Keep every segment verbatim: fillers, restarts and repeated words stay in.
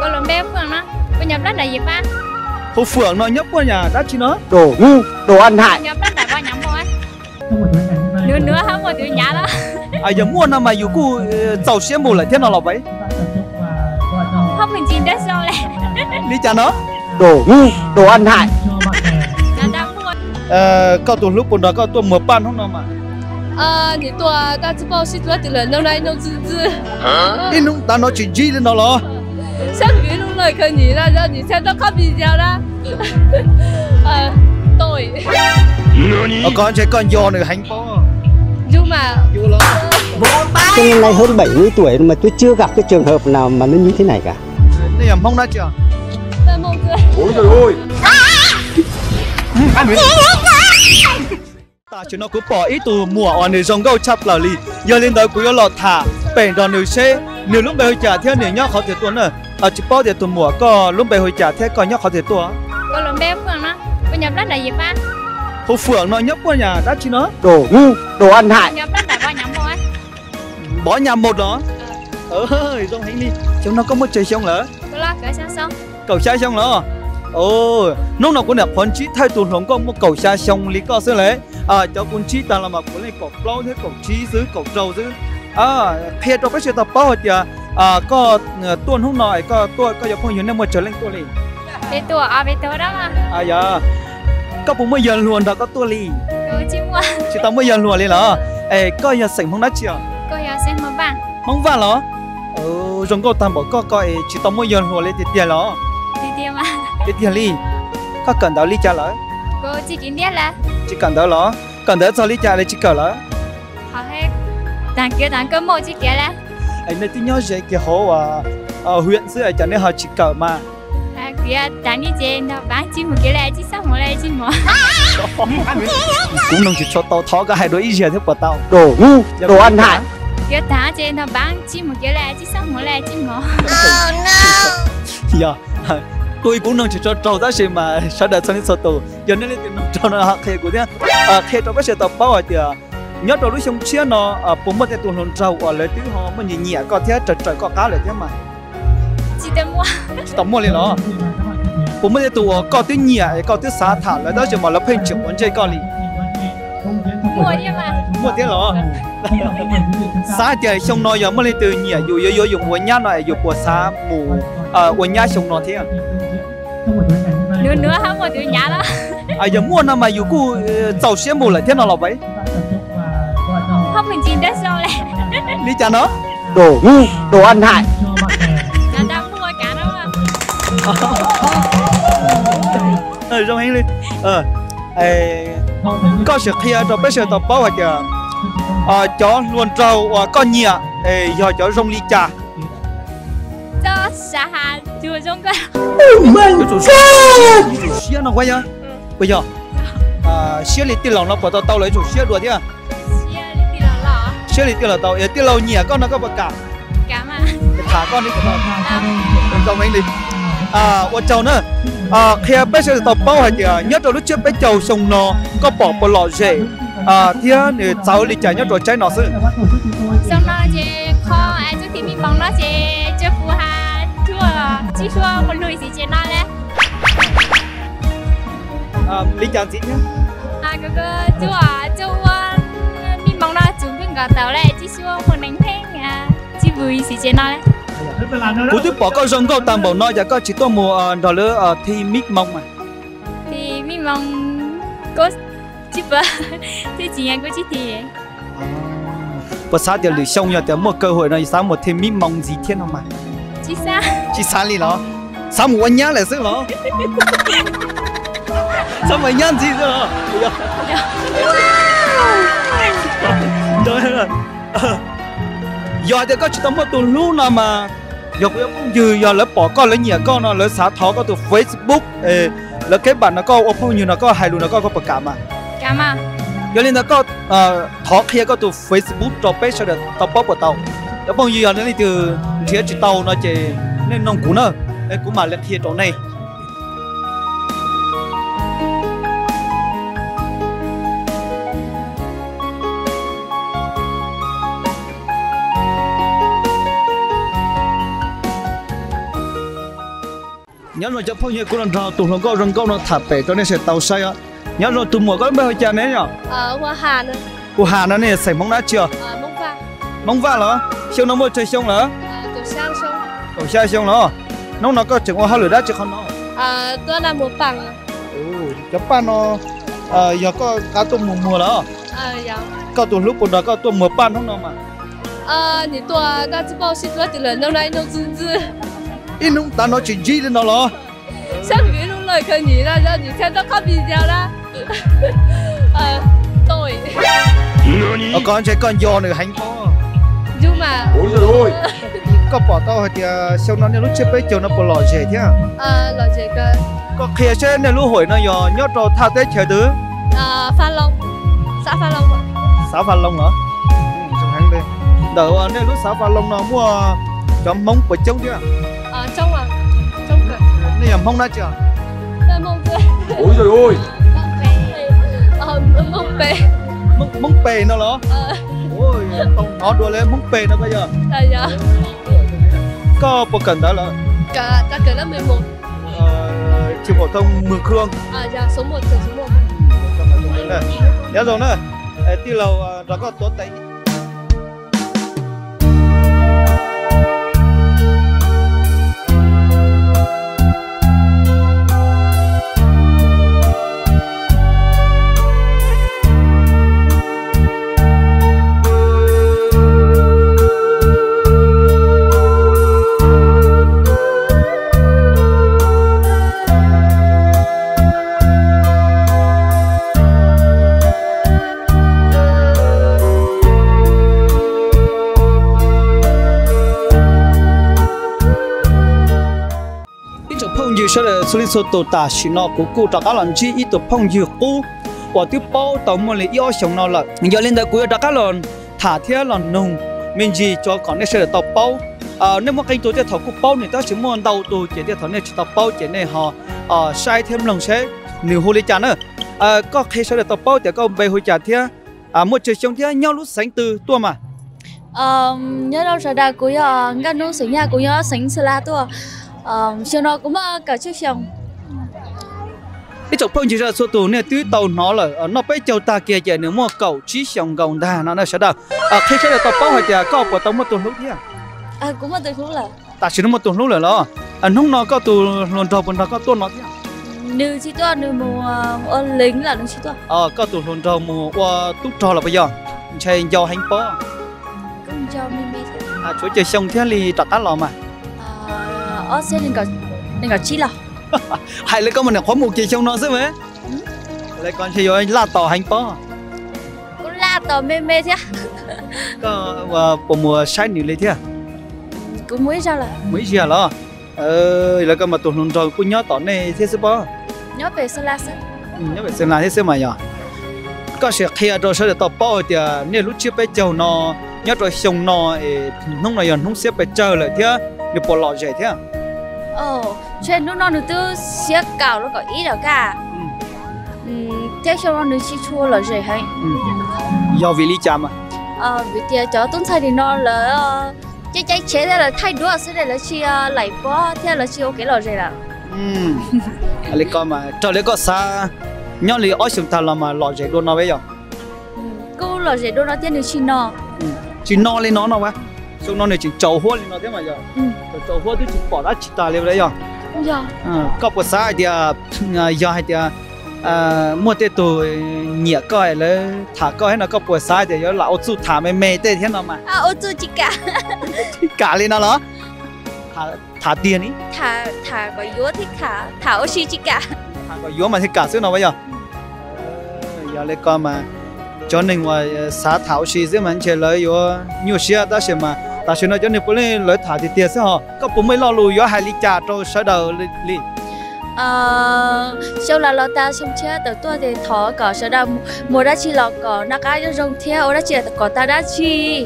có lồng bé phượng nó bây nhập đất là gì ba Hồ Phượng nó nhấp qua nhà đã chi nó Đồ ngu, đồ ăn hại. nhập đất là bao nhắm thôi nữa nữa không một đứa nhà đó à giờ mua nào mà dù cô giàu xe mù lại thế nào là vậy không mình chín đất sao lại lý cha nó Đồ ngu, đồ ăn hại. là đang mua ờ có tuần lúc còn đó có tuần mở ban không nào mà 啊，你多啊，大字报是多的人弄来弄滋滋， đi nung ta nói chuyện gì lên đó lo 像鱼弄来可你了，让你才都看比较了。呃，对， ờ, con trẻ con giò nữa hành po nhưng mà vô lo Cho nên nay hơn bảy mươi tuổi mà tôi chưa gặp cái trường hợp nào mà nó như thế này cả. đây là mong đã chưa 在梦哥， ôi trời ơi ăn miếng ta chỉ nó cứ bỏ ít từ mùa ở nơi rong gấu chắp là li giờ lên đó cứ lọt thả bèn đòn nơi xe nếu lúc bây giờ theo nếu nhóc họ thể tuần nữa ở chỉ bao để từ mùa có lúc bây giờ theo còn nhóc họ thể tuần có lồng bé phượng nó bây nhập đất là gì ba Hồ Phượng nó nhấp qua nhà đã chi nó Đồ ngu, đồ ăn hại. nhập đất là bao nhắm thôi bỏ nhà một đó ờ rong hành đi chúng nó có một chơi xong lỡ có lo cởi sao xong cầu xa xong lỡ ồ lúc nào cũng đẹp con chí thay tuần không có một cầu xa xong lý có xưa lẽ à cho con chí ta là mà cũng lên cầu lâu thế cầu chí dưới cầu trâu dưới à khi trong cái sự tập bao giờ à có tuần hôm nọ có tôi có giờ phong nên một trở lên tôi liền về tuổi à về tuổi đó mà à dạ có bốn mươi giờ luôn đó có tôi liền ừ chim mua chỉ tao mươi giờ luôn liền lỡ ê có giờ sảnh không đắt chưa có giờ xem một bạn mong vào lỡ ừ rong câu tam bảo có coi chỉ tao mươi giờ luôn lên tiền tiền lỡ đi tiêm mà tiền tiền đi có cần đó lý trả lỡ cô chỉ kiến biết là chỉ cần đó lỡ cần đó cho lý trả lại chỉ cần lỡ họ hay đàn kia đàn cơ một chỉ kia là anh nói tiếng nhớ gì kia hồ à ở huyện xưa cho nên họ chỉ cờ mà à kia đàn đi chơi nó bán chim một kia là chỉ sao một là chim một cũng nông chỉ cho tao thó cái hai đôi ý gì thế của tao Đồ ngu, đồ ăn hại. kia đàn chơi nó bán chim một kia là chỉ sao một là chim một dạ tôi cũng nông chỉ cho trâu đó gì mà sao để cho nên sao tù giờ nên lên tiền nông trâu nó học thề của thế à thề trong cái sự tập bao thì nhớ trâu lúc xong chia nó à bốn mươi tuổi nông trâu ở lấy tiếng họ mình nhẹ nhẹ có thế trời trời có cá lại thế mà chỉ tao mua tao mua liền nó bốn mươi tuổi có tiếng nhẹ có tiếng xả thả lại đó chỉ mà nó phên chịu muốn chơi con liền mua đi mà mua tiếng nó xả trời xong nó giờ mới lên từ nhẹ dù dù dùng quần nhá này dùng quần xả mù à quần nhá xong nó thế nữa nữa không một đứa nhà đó à giờ mua nào mà dù cô giàu xe mù lại thế nào là vậy không mình chín đất sao lại lý cha nó Đồ ngu, đồ ăn hại. là đang mua cả đó mà ờ trong hành đi ờ có sự kia cho bé sự tập báo hoặc là ờ chó luôn trâu và con nhẹ ê giờ chó rong lý cha cho xã hà chưa giống cái xe nó quay nhá bây giờ à xe lý tiền lòng nó bỏ tao tao lấy chủ xe đùa thế à xe đi đi là lọ xe lý tiền là tao tiền lâu nhẹ con nó có bậc cả cả mà thả con đi của tao trong hành đi à ô châu nữa à khi bé sự tập báo hoặc là nhớ rồi lúc trước bé châu xong nó có bỏ bỏ lọ rễ à thì để cháu đi chạy nhớ rồi trái nó sự xong nó chơi kho ai chút thì mình bằng nó chơi chơi phù hà chua chỉ chua một lùi gì chơi nó đấy à lý chàng gì nhá à cái cái chua chua mình bằng nó chúng mình gặp tàu này chỉ chua một đánh thanh à chỉ vui gì chơi nó đấy cú tiếp bỏ con rong câu tam bảo nói giờ có chỉ có một đỏ lứa thi mít mông mà thì mình mong có chỉ bơ thì chỉ anh có chỉ thì bữa sáng thì lười xong rồi thì một cơ hội này sáng một thêm mít mông gì thiên không mà chỉ sao chỉ sáng đi nó sáng một anh nhá lại sức nó sao mày nhăn gì nữa rồi rồi giờ thì có chỉ có một tuần lũ nào mà giờ cũng như giờ lấy bỏ con lấy nhẹ con nó lấy xả thó có từ Facebook lấy cái bản nó có open như nó có hài luôn nó có có bậc cảm mà cảm à giờ nên nó có thó kia có từ Facebook cho page cho được tao bóc của tao giờ bao nhiêu giờ nữa thì từ phía chỉ tàu nó chỉ nên nông cũ nữa cũng mà lên thiệt chỗ này nhớ rồi cho phong nhiêu cũng là tụi nó có rừng câu nó thả bể cho nên sẽ tàu say á nhớ rồi tụi mùa có bao giờ này nhở Ờ, hoa hà nữa. của Hà nó này xảy móng đá chưa Ờ, mông pha. móng va lắm siêu nó mua chơi xong nữa Ờ, cổ sang sông. cầu xa xong nữa nó nó có chừng hoa lửa đá chứ không nó Ờ, tôi là một bằng. ừ cái pan nó ờ giờ có cá tôm mùa mùa đó Ờ, dạ. có tụi lúc còn đó có tụi mùa pan không nào mà Ờ,你多那只包是多的人都来弄针子， ít lúc ta nói chuyện gì lên nó lo 像鱼弄来可你了，让你看到看比较啦。呃，对， ở con chơi con giò nữa hành có 就嘛， có bỏ tao thì sau nó nên lúc chơi bây giờ nó bỏ lò dễ thế 呃，老这个， có khi chơi nên lúc hồi nó giò nhớ trò thao tết chơi tứ 呃，发龙，啥发龙嘛？ sáu pha lông hả trong hàng đây đợi nên lúc sáu pha lông nó mua cho mông của trống chưa 呃，中啊，中个， nên là mông đã chưa 在梦贝， ôi trời ơi 呃，梦贝， mông mông bề nó lo 呃， ôi tông nó đùa lên mông bề nó bây giờ 大家， có bộ cần đó là 个，大个那没梦， chỉ phổ thông mười khương 啊，呀，số một，数数 nhớ rồi nè tí lâu nó có tốt tay sau đó xử lý số tổ ta chỉ nó của cô trả cá làm chi ít tổ phong dư cô và tiếp bao tàu một lấy yêu sống nó là giờ lên đây cô trả cá lần thả theo lần nung mình gì cho còn này sẽ là tàu bao à nếu mà cái tổ chức thầu cô bao này ta chỉ muốn đầu tổ chỉ để thầu này chỉ tàu bao chỉ này họ à sai thêm lần sẽ nhiều hồ lý trả nữa à có khi sau đó tàu bao thì có về hồ trả theo à một chiều sống theo nhau lúc sáng từ tua mà Ờ, nhớ đâu rồi đã cũng giờ ngắt nút sinh nhà cũng nhớ sinh sơ la tua ờ chiều nó cũng mà cả chiếc xong cái chỗ phong chỉ ra số tù này tứ tàu nó là nó bây giờ ta kia giờ nếu mà cầu chí xong cầu đà nó nó sẽ đâu à khi sẽ là tàu bao hay là có bộ tàu một tuần lúc thế à cũng mà từ lúc là ta chỉ nó một tuần lúc rồi đó anh không nó có tù luôn trâu bên đó có tuần nó thế nữ chỉ tua nữ mùa ôn lính là nữ chỉ tua ờ có tù luôn trâu mùa qua túc trâu là bây giờ chơi giàu hành bó cũng cho mình biết à chỗ chơi xong thế thì trả cá lò mà ờ ở xe nên có nên có chi là hay là có mình là khóa một chơi xong nó sẽ mấy lại còn chơi rồi là tàu hành bó cũng là tàu mê mê thế có bộ mùa sai nhiều lên thế cũng mới sao là mấy giờ đó ờ là cái mà tụi luôn trâu cũng nhớ tỏ này thế sẽ bó nhớ về sơ la sơ nhớ phải xem lại thế xem mà nhở có sẽ khi rồi sẽ được tập bao thì nếu lúc chưa bây giờ nó nhớ rồi xong nó không là giờ không xếp bây giờ lại thế được bỏ lọ dễ thế ồ trên lúc nó nữ tư xếp cào nó có ý đâu cả thế cho nó nữ chi chua là gì hay do vì lý cha mà ờ vì thế cho tuần sau thì nó là cái cái chế ra là thay đổi sẽ là chi lại bỏ thế là chi ok là gì là ừm lấy con mà cho lấy con xa nhớ lấy ở chúng ta là mà lọ dễ luôn nó bây giờ cô là gì đâu nó tiên được chi nó chỉ no lên nó nào quá xong nó này chỉ trầu hoa lên nó thế mà giờ trầu hoa thì chỉ bỏ ra chỉ ta lên đấy giờ giờ có một sai thì giờ hay thì mua tết tôi nhẹ coi là thả coi nó có một sai thì giờ lão chú thả mày mày tết thế nào mà à ô chú chỉ cả cả lên nó đó thả thả tiền ý thả thả có yếu thì thả thả ô chi chỉ cả thả có yếu mà thì cả xíu nào bây giờ giờ lấy con mà cho nên mà xã thảo sĩ chứ mà anh chơi lấy yếu nhiều xe ta sẽ mà ta sẽ nói cho nên bữa nay lấy thả thì tiền sẽ họ có bố mới lo lùi yếu hai ly trà cho sở đầu đi ờ sau là lo ta xong chết từ tôi thì thọ có sẽ đâu mua đã chi lọ có nó cái nó rong theo đã chi có ta đã chi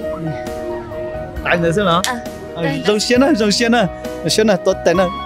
tại nữa xem nào rong xiên á rong xiên á rong xiên á tốt tại nữa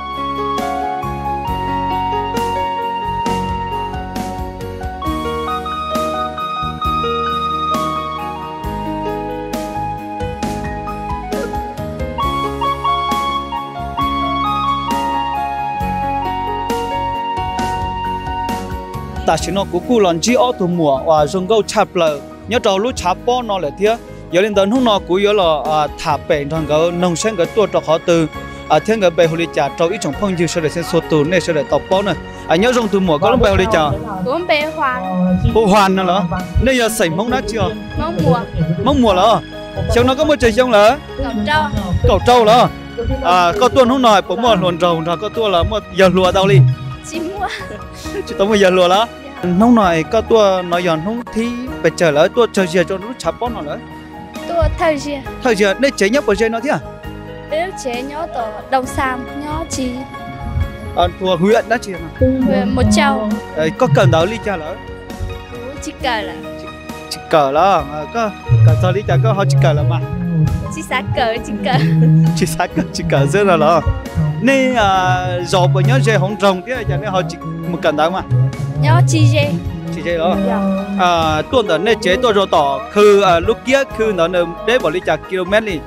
ta chỉ nó cú cú lần chỉ ở tụ mùa và dùng câu chạp lờ nhớ trâu lúc chạp bó nó là thế giờ lên tới hôm nó cú nhớ là thả bể thằng cái nông sản cái tua trọc họ từ à thiên cái bể hồ ly trà trâu ít trong phong dư sẽ để xem số tụ này sẽ để tập bó này à nhớ dùng tụ mùa có lúc bể hồ ly trà cũng bể hoàn hồ hoàn nữa là bây giờ sảy mông nát chưa mong mùa mông mùa là trong nó có một trời trong là cậu trâu cậu trâu là à có tuần hôm nào cũng một luồn trâu rồi có tuần là một giờ lùa tao đi chỉ mua chỉ tao một giờ lùa đó nông này có tua nói giòn không thì phải chờ lại tua chờ giờ cho nó chắp bón nó nữa tôi thời gì thời giờ để chế nhấp ở trên nó thế à nếu chế nhớ tổ đồng sam nhớ chỉ à thua huyện đã chị mà một châu có cần đó đi cha lỡ chỉ cờ là chỉ cờ đó có cờ sao đi cha có họ chỉ cờ là mà chỉ sát cờ chỉ cờ chỉ sát cờ chỉ cờ rất là lo nên à rồi bây nhớ chơi không trồng thế cho nên họ chỉ một cần đó mà nhớ chi gì chỉ chơi đó à tuần đó nên chế tôi rồi tỏคือlúc kiaคือnó nên để bỏ đi chặt km đi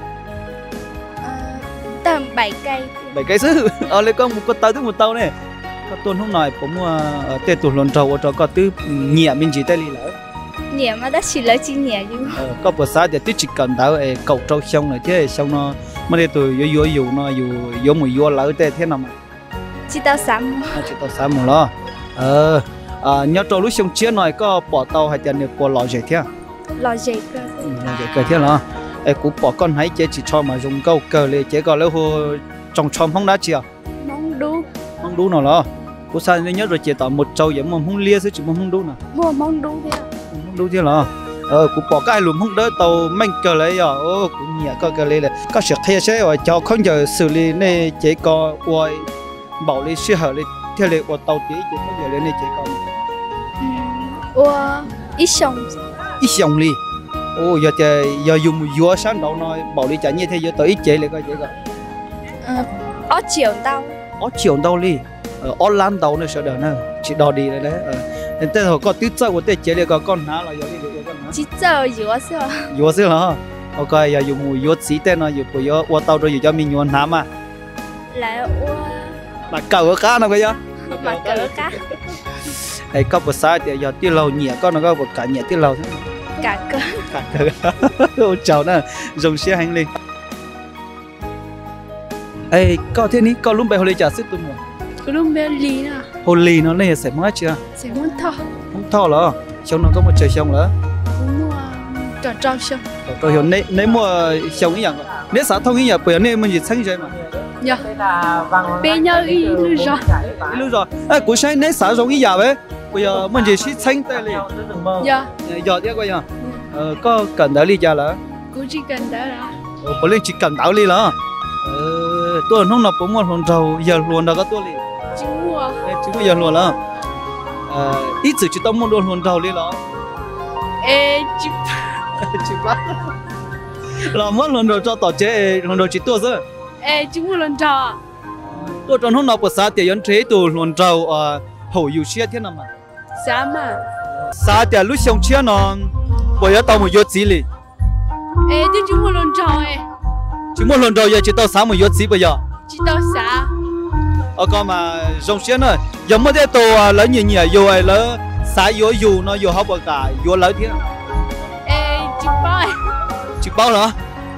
tầm bảy cây bảy cây xứ ở đây có một con tàu thứ một tàu này có tuần hôm nay cũng ở tết tuần lần trâu cho có thứ nhẹ mình chỉ tay đi lỡ nhẹ mà đã chỉ lấy chỉ nhẹ chứ có bữa sáng thì tôi chỉ cần tao cầu trâu xong rồi thế xong nó mà đây tôi vô vô vô nó vô vô mùi vô lỡ thế thế nào mà chỉ tao sắm chỉ tao sắm một lo ờ à, nhớ trâu lúc xong chia này có bỏ tàu hay là bỏ lò dệt thế lò dệt cơ lò dệt cơ thế là em cũng bỏ con hái chế chỉ cho mà dùng câu cờ để chế còn lấy hồ trồng trồng không đá chưa mong đu mong đu nào lo cô sai nhớ rồi chế tạo một trâu giống mà không lia chứ chỉ mong không đu nào mua mong đu thế mong đu thế là ờ cũng bỏ cái lùm không đỡ tàu mình cờ lấy rồi ô cũng nhẹ có cờ lấy là có sự thay thế rồi cho không giờ xử lý này chế có quay bảo lý suy hở lý theo lệ của tàu tí chế có giờ lên này chế có ô ít sông ít sông đi ô giờ giờ giờ dùng vua sáng đầu nói bảo lý trả như thế giờ tới ít chế lại coi chế coi ở chiều tao ở chiều đâu đi ở lan đầu này sợ đỡ nè chỉ đò đi đấy đấy nên tên họ có tít chơi của tên chế lại có con ná là giờ đi được con ná chỉ chơi vua sao vua xí hả ok giờ dùng mùi vua xí tên nó dùng của vua vua tàu rồi dùng cho mình nhuận hám à là ô mà cờ cá nào bây giờ mà cờ cá ấy có một sai thì giờ tiêu lâu nhẹ con nó có một cả nhẹ tiêu lâu thế cả cờ cả cờ ôi cháu nè dùng xe hành lên ấy có thế ní có lúc bây hồ lì trả sức tụi mình có lúc bây lì nè hồ lì nó này sẽ mất chưa sẽ muốn thọ không thọ là trong nó có một trời sông nữa mua trò trâu sông tôi hiểu nếu nếu mua sông cái dạng nếu xã thông cái nhà bây giờ nên mình chỉ xanh rồi mà dạ bây giờ đi lưu rồi lưu rồi à của sai nếu xã giống cái nhà đấy bây giờ mình chỉ xí xanh tay liền dạ giờ tiếp coi nhá ờ có cần đỡ ly cha là cũng chỉ cần đó là có lên chỉ cần đỡ ly là ờ tôi không nào cũng một lần đầu giờ luôn đó có tôi liền chú mua chú bây giờ luôn là ờ ít sự chỉ tao muốn luôn lần đầu đi đó ê chú chú bắt là mất lần đầu cho tao chế lần đầu chỉ tôi thôi ê chú mua lần trò tôi trong hôm nào bữa sáng thì vẫn chế tôi lần đầu ờ hậu yêu xe thế nào mà sao mà sáng thì lúc xong chia nó bây giờ tao một vô gì liền ê tôi chú mua lần trò ê chỉ một lần đầu giờ chỉ tao sáng một vô gì bây giờ chỉ tao sao ở con mà dòng xe nữa giống như thế tôi lấy nhiều nhiều vô ấy lấy sáng vô vô nó vô học bậc cả vô lấy thế ê chú bao chỉ bao nữa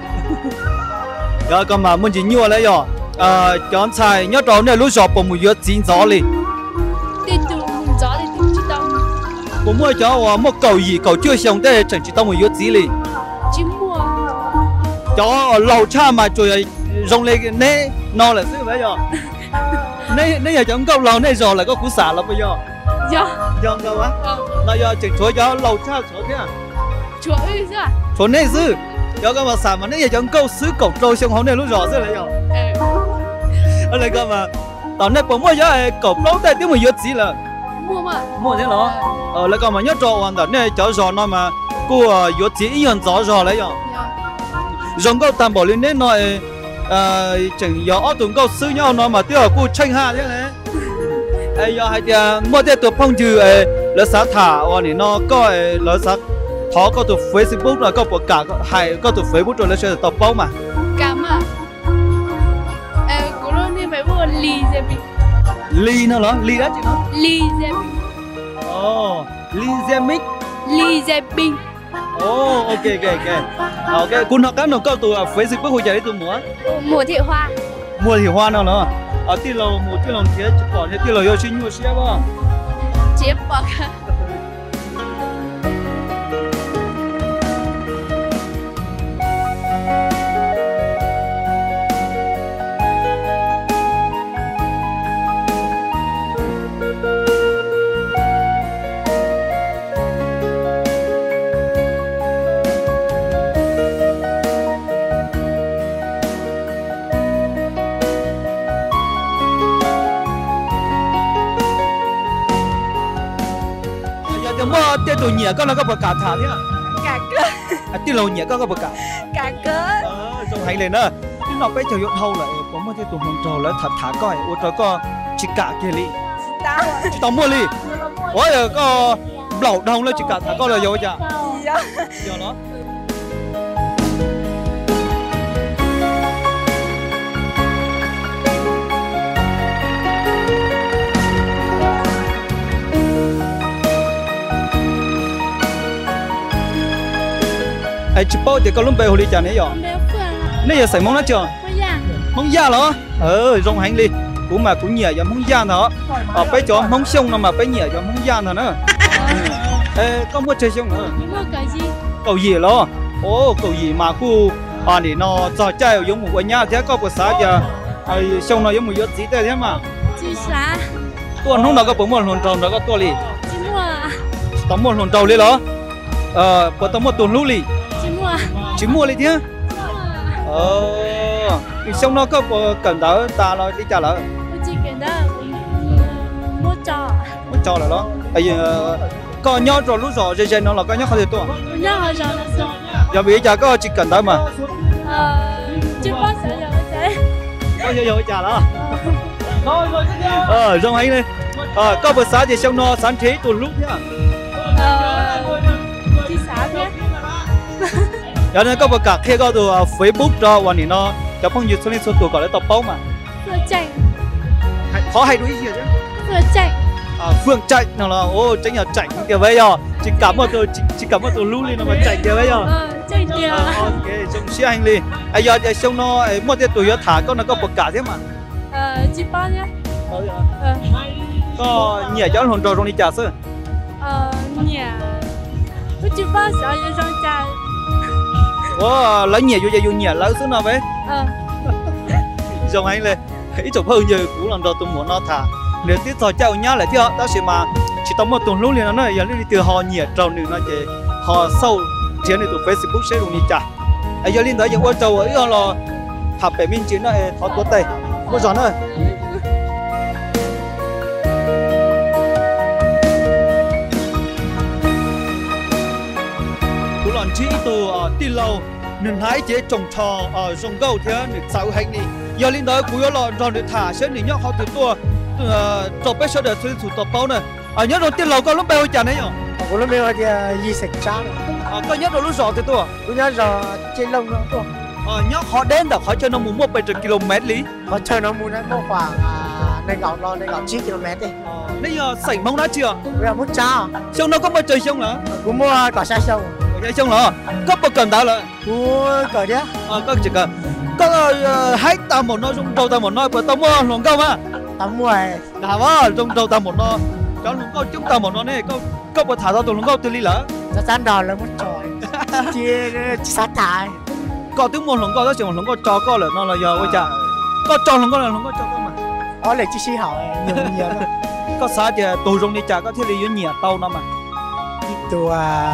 giờ con mà muốn chỉ nhiều lấy rồi à chọn xài nhớ trâu này lúc giờ bỏ một vô chín gió liền đi tụ một gió thì tụ chỉ tao ผมว่าจะว่าmột cầu gì cầu chưa xong thế chẳng chỉ tao một chút gì liền chỉ mua cho lâu cha mà rồi rong lên nè nó là thế bây giờ nè nè giờ chẳng câu lâu nè rồi là có củ xả là bây giờ dạ giờ đâu á là giờ chỉ chúa cho lâu cha chúa thế à chúa ơi sao chúa nè sư giờ cái mà xả mà nè giờ chẳng câu xứ cầu trâu xong hôm nay lúc rõ thế là giờ ở đây cơ mà tao nèผมว่าจะcầu lâu thế tiếng một chút gì là mua mà mua thế nó ờ lại còn mà nhớ trò hoàn toàn này cháu giò nó mà cô yếu chỉ ý nhận rõ rồi đấy rồi giống câu tam bảo lên đến nói chừng giờ ở tuần câu sư nhau nó mà tiêu cô tranh ha thế này ai giờ hay thì mua thế tụi phong trừ lỡ xã thả hoặc là nó có lỡ xã thọ có tụi Facebook là có một cả hay có tụi Facebook rồi nó sẽ tập báo mà cảm à cô nói nên phải mua lì gì bị ly nó đó ly đó chị nó lì gì bị ờ oh Lee Jae-mik Lee Jae-ping. oh ok ok ok okคุณhọc các nó câu từ Facebook hồi chạy từ múa Mùa thị hoa. mua thì hoa nào nữa ở tí lầu một tí lầu thế còn tí lầu yêu xin mua xe không Chiếc bọc. mua tiêu đồ nhẹ con nó có bậc cả thả thế à Cả cỡ. à tiêu lầu nhẹ con có bậc cả Cả cỡ. ờ rồi hay lên nữa cái nó phải chờ dụng thâu lại có mua tiêu đồ hồng trầu lại thả thả coi ô trò có chỉ cả kia li Tao. chỉ tao mua li ôi giờ có lẩu đồng là chỉ cả thả coi là vô chả Dạ. giờ nó ai chụp bao thì có lúc về hồi đi chả này rồi nãy giờ xảy mong nó chưa mong da đó ờ rong hành đi cũng mà cũng nhẹ giờ mong da nó ở bên chỗ mong sông nó mà bên nhẹ giờ mong da nó nữa ê có mua chơi sông nữa cầu gì lo ô cầu gì mà cu à thì nó trò chơi giống một cái nhà thế có một xã giờ sông nó giống một gì thế mà tuần hôm nào có bốn một hồn tròn đó có tua lì tóm một hồn trầu đi đó ờ có tóm một tuần lũ lì chỉ mua lấy thế ờ thì xong nó có cần đỡ ta lo đi trả lỡ mua trò mua trò là đó tại vì có nhau rồi lúc rồi dây nó là có nhau không thể tua nhau rồi rồi giờ bây giờ có chỉ cần đỡ mà chưa có sợ rồi thế có giờ giờ trả đó ờ rong hay đi ờ có bữa sáng thì xong nó sáng thế tuần lúc nhá đi xã thế giờ này có một cả kia có từ Facebook choวันนี้เนาะจะพ้องอยู่ส่วนนี้ส่วนตัวก่อนแล้วต่อเป้ามา Phương Trạch เขาให้ดูอีกทีจ้ะ Phương Trạch à Phương Trạch nào là ô tránh là Trạch kia bây giờ chỉ cảm ơn tôi chỉ, chỉ cảm ơn tôi lưu lên nó mà Trạch kia bây giờ ờ Trạch kia ok trong xe hành đi ai giờ giờ xong nó mua tiền tuổi thả con nó có một cả thế mà ờ chị bao nhá ờ ờ có nhẹ cho hồn trò trong đi trả sơ ờ nhà chị bao sợ cho trong trà ô lấy nhẹ vô giờ vô nhẹ lấy xuống nào vậy ờ dòng anh lên ít chụp hơn giờ cũ lần đầu tôi muốn nó thả nếu tiếp theo cháu nhá lại theo đó sẽ mà chỉ tao một tuần lúc liền nó nói giờ đi từ họ nhẹ trâu nữa nó chỉ họ sâu chỉ này từ Facebook sẽ dùng đi trả ai giờ liên tới giờ qua trâu ấy là thập bảy minh chiến nó thọ tuột tay mua giòn thôi cú lần chỉ từ tì lâu nên hái chế trồng trò ở rồng gấu thế để tạo hành đi giờ liên tới cú là rồi để thả sẽ để nhóc họ từ tua trộn bé sẽ để sử dụng tập bao này ở nhớ đầu tiên lâu có lúc bao chả đấy nhở Ủa nó bây giờ gì sạch trắng có nhớ đầu lúc rõ từ tua tôi nhớ giờ trên lông nó tua ờ nhớ họ đến đã họ chơi nó muốn một bảy trăm ki lô mét lý họ chơi nó muốn nó có khoảng này gạo lo này gạo chín ki lô mét đi bây giờ sảy mông đã chưa bây giờ muốn cha xong nó có bao chơi xong nữa cũng mua cả xe sông chơi xong nữa có bao cần tao là mua cỡ nhá ờ có chỉ cần có hai tao một nó trong đầu tao một nó vừa tao mua lòng câu mà tao mua này đã vào trong đầu tao một nó cháu lòng câu chúng tao một nó này có có bao thả tao tụi lòng câu từ lý lỡ nó dán đòn là muốn tròi chia sát thải có tiếng một lòng câu đó chỉ một lòng câu cho có là nó là giờ quay trả có cho lòng câu là lòng câu cho con mà ó lại chi xí hảo nhiều nhiều lắm có xã thì tù rong đi trả có thiết lý với nhẹ tàu nó mà tụi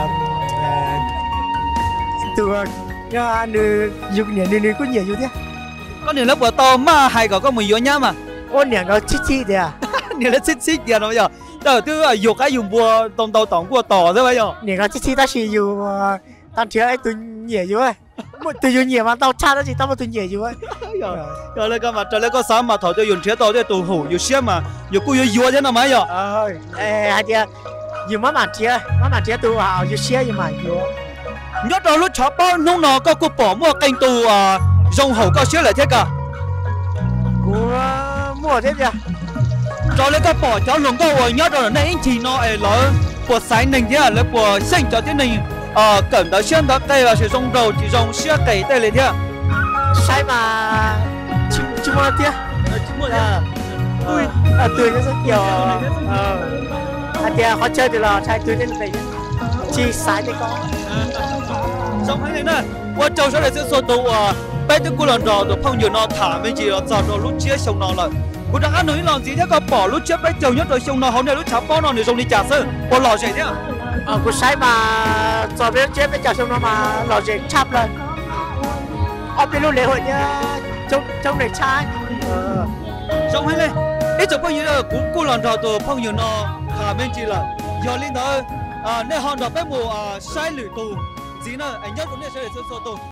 tụi nhà nữ dùng nhẹ nữ nữ có nhiều như thế có nhiều lớp của tàu mà hay có có mùi vô nhá mà ôn nhẹ nó chít chít đấy à nhiều lớp xích xích kìa nó bây giờ giờ thứ là dục cái dùng bùa tông tàu tổng của tàu thế bây giờ nhẹ nó chít chít ta chỉ dùng tao thiếu ấy tụi nhẹ như vậy một tụi dùng nhẹ mà tao cha đó chỉ tao một tụi nhẹ như vậy rồi lên cái mặt trời lên có sáng mà thổi cho dùng chế tàu cho tù hủ dùng xe mà dùng cú dùng vô thế nào mấy giờ ơi ê hai tia dùng má mặt tia má mặt tia tụi họ dùng xe nhưng mà dùng nhớ đó lúc chó bao nông nó có cô bỏ mua canh tù rong hổ có xe lại thế cả của mua thế kìa cho lấy cái bỏ cho lồng câu ở nhớ rồi này chỉ nó ấy là của sáng nền thế là của sinh cho thế này ờ cẩn đó xuyên đó đây là sử dụng đầu chỉ dùng xưa cày đây lên thế sai mà chim chim một tia chim một à ui à tươi nó rất nhiều ờ à tia họ chơi thì là sai tươi lên này chỉ sai thì có xong hay này qua châu sẽ là sẽ số tụ à bây giờ cô lần đầu tụ phong nhiều nó thả mấy gì nó giờ nó lúc chia xong nó là cô đang ăn nói làm gì thế có bỏ lúc trước bây giờ nhất rồi xong nó hôm nay lúc cháo bao nó để dùng đi trả sơ cô lò gì thế à ờ cô sai mà giờ biết chết bây giờ xong nó mà lò gì chắp lên ở bên lúc lễ hội nhá trong trong này trai xong hay này ít chụp bao nhiêu là cô cô lần đầu tụ phong nhiều nó thả mấy gì là giờ lên đó à nơi hòn đó bé mùa sai lử tù gì nữa anh nhất cũng để sẽ để số tụ